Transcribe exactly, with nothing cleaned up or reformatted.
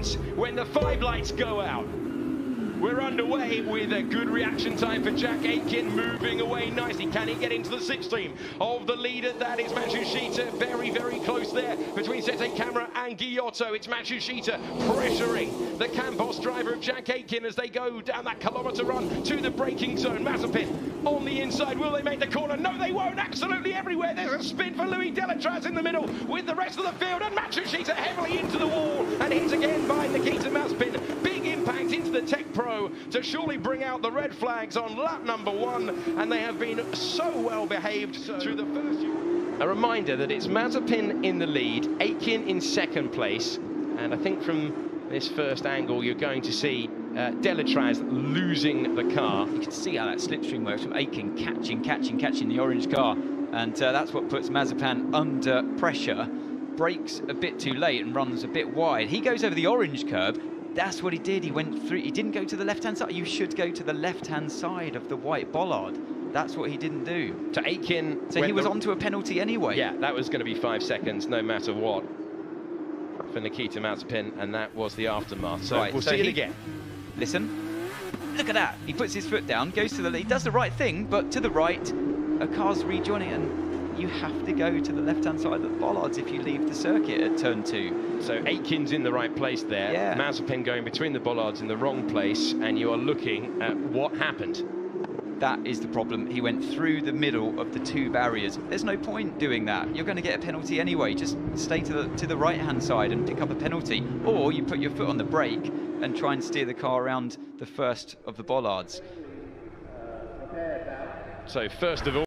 minutes when the five lights go out. We're underway with a good reaction time for Jack Aitken, moving away nicely. Can he get into the slipstream of the leader? That is Matsushita, very, very close there between Sete Camera and Giotto. It's Matsushita pressuring the Campos driver of Jack Aitken as they go down that kilometre run to the braking zone. Mazepin on the inside. Will they make the corner? No, they won't. Absolutely everywhere. There's a spin for Louis Delatraz in the middle with the rest of the field, and Matsushita heavily into the wall and hit again by Nikita Mazepin. Big impact into the Tech Pro to surely bring out the red flags on lap number one, and they have been so well behaved through the first. A reminder that it's Mazepin in the lead, Aitken in second place, and I think from this first angle you're going to see uh, Delatraz losing the car. You can see how that slipstream works from Aitken catching, catching, catching the orange car, and uh, that's what puts Mazepin under pressure. Brakes a bit too late and runs a bit wide. He goes over the orange curb. That's what he did. He went through. He didn't go to the left-hand side. You should go to the left-hand side of the white bollard. That's what he didn't do. To Aitken. So he was onto a penalty anyway. Yeah, that was going to be five seconds, no matter what, for Nikita Mazepin, and that was the aftermath. So right, we'll so see he, it again. Listen. Look at that. He puts his foot down, goes to the left. He does the right thing, but to the right, a car's rejoining it, and you have to go to the left-hand side of the bollards if you leave the circuit at turn two. So Aitken's in the right place there. Yeah. Mazepin going between the bollards in the wrong place, and you are looking at what happened. That is the problem. He went through the middle of the two barriers. There's no point doing that. You're going to get a penalty anyway. Just stay to the to the right-hand side and pick up a penalty. Or you put your foot on the brake and try and steer the car around the first of the bollards. So first of all,